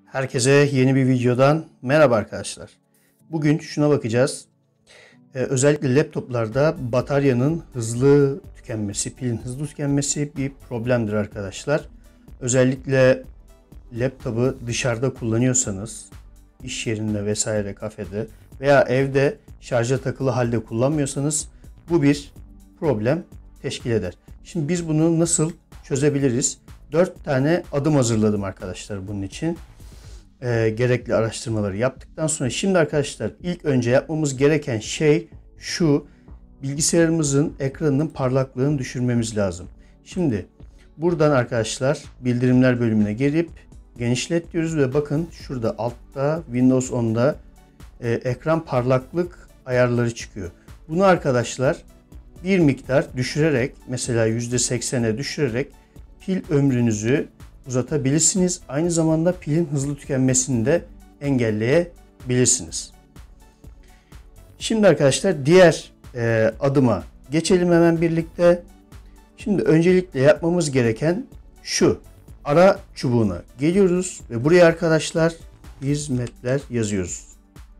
Herkese yeni bir videodan merhaba arkadaşlar. Bugün şuna bakacağız. Özellikle laptoplarda bataryanın hızlı tükenmesi, pilin hızlı tükenmesi bir problemdir arkadaşlar. Özellikle laptopu dışarıda kullanıyorsanız, iş yerinde vesaire kafede veya evde şarja takılı halde kullanmıyorsanız bu bir problem teşkil eder. Şimdi biz bunu nasıl çözebiliriz? 4 tane adım hazırladım arkadaşlar bunun için. Gerekli araştırmaları yaptıktan sonra şimdi arkadaşlar ilk önce yapmamız gereken şey şu: bilgisayarımızın ekranının parlaklığını düşürmemiz lazım. Şimdi buradan arkadaşlar bildirimler bölümüne gelip genişlet diyoruz ve bakın şurada altta Windows 10'da ekran parlaklık ayarları çıkıyor. Bunu arkadaşlar bir miktar düşürerek, mesela %80'e düşürerek pil ömrünüzü uzatabilirsiniz. Aynı zamanda pilin hızlı tükenmesini de engelleyebilirsiniz. Şimdi arkadaşlar diğer adıma geçelim hemen birlikte. Şimdi öncelikle yapmamız gereken şu: ara çubuğuna geliyoruz ve buraya arkadaşlar hizmetler yazıyoruz.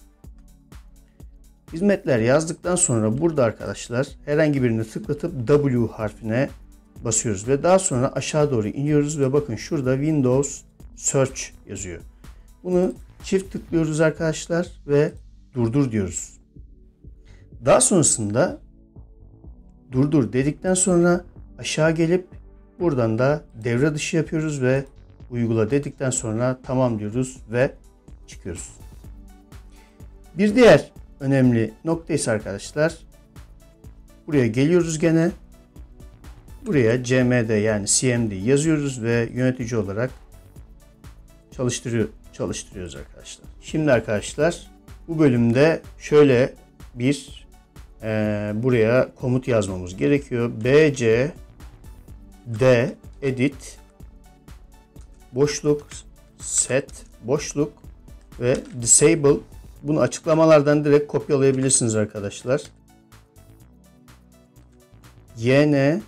Hizmetler yazdıktan sonra burada arkadaşlar herhangi birini tıklatıp W harfine basıyoruz ve daha sonra aşağı doğru iniyoruz ve bakın şurada Windows Search yazıyor. Bunu çift tıklıyoruz arkadaşlar ve durdur diyoruz. Daha sonrasında durdur dedikten sonra aşağı gelip buradan da devre dışı yapıyoruz ve uygula dedikten sonra tamam diyoruz ve çıkıyoruz. Bir diğer önemli nokta ise arkadaşlar buraya geliyoruz gene. Buraya CMD yani CMD yazıyoruz ve yönetici olarak çalıştırıyoruz arkadaşlar. Şimdi arkadaşlar bu bölümde şöyle bir buraya komut yazmamız gerekiyor. BCD edit boşluk set boşluk ve disable. Bunu açıklamalardan direkt kopyalayabilirsiniz arkadaşlar. YN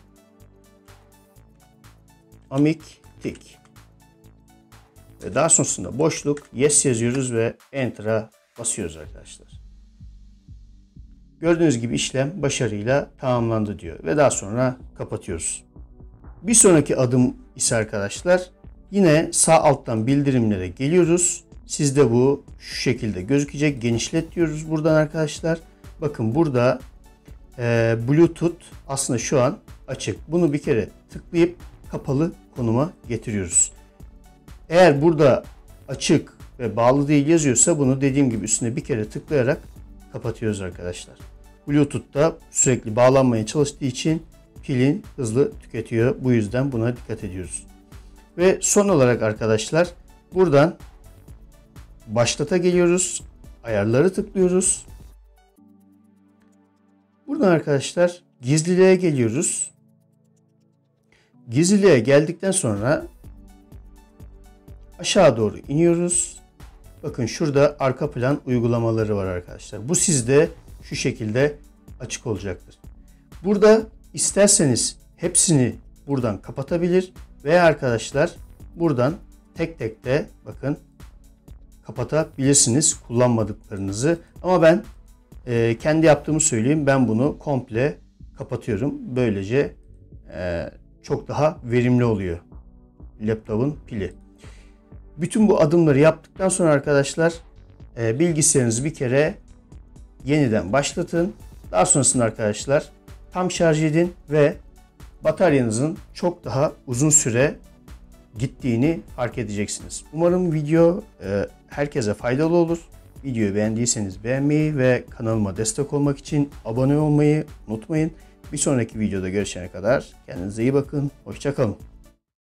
Amik-Tik ve daha sonrasında boşluk yes yazıyoruz ve enter'a basıyoruz arkadaşlar. Gördüğünüz gibi işlem başarıyla tamamlandı diyor ve daha sonra kapatıyoruz. Bir sonraki adım ise arkadaşlar yine sağ alttan bildirimlere geliyoruz. Sizde bu şu şekilde gözükecek. Genişlet diyoruz buradan arkadaşlar. Bakın burada Bluetooth aslında şu an açık. Bunu bir kere tıklayıp kapalı konuma getiriyoruz. Eğer burada açık ve bağlı değil yazıyorsa bunu dediğim gibi üstüne bir kere tıklayarak kapatıyoruz arkadaşlar. Bluetooth'ta sürekli bağlanmaya çalıştığı için pilin hızlı tüketiyor. Bu yüzden buna dikkat ediyoruz. Ve son olarak arkadaşlar buradan başlata geliyoruz. Ayarları tıklıyoruz. Buradan arkadaşlar gizliliğe geliyoruz. Gizliliğe geldikten sonra aşağı doğru iniyoruz. Bakın şurada arka plan uygulamaları var arkadaşlar. Bu sizde şu şekilde açık olacaktır. Burada isterseniz hepsini buradan kapatabilir veya arkadaşlar buradan tek tek de bakın kapatabilirsiniz kullanmadıklarınızı. Ama ben kendi yaptığımı söyleyeyim. Ben bunu komple kapatıyorum. Böylece çok daha verimli oluyor laptopun pili. Bütün bu adımları yaptıktan sonra arkadaşlar bilgisayarınızı bir kere yeniden başlatın. Daha sonrasında arkadaşlar tam şarj edin ve bataryanızın çok daha uzun süre gittiğini fark edeceksiniz. Umarım video herkese faydalı olur. Videoyu beğendiyseniz beğenmeyi ve kanalıma destek olmak için abone olmayı unutmayın. Bir sonraki videoda görüşene kadar kendinize iyi bakın. Hoşça kalın.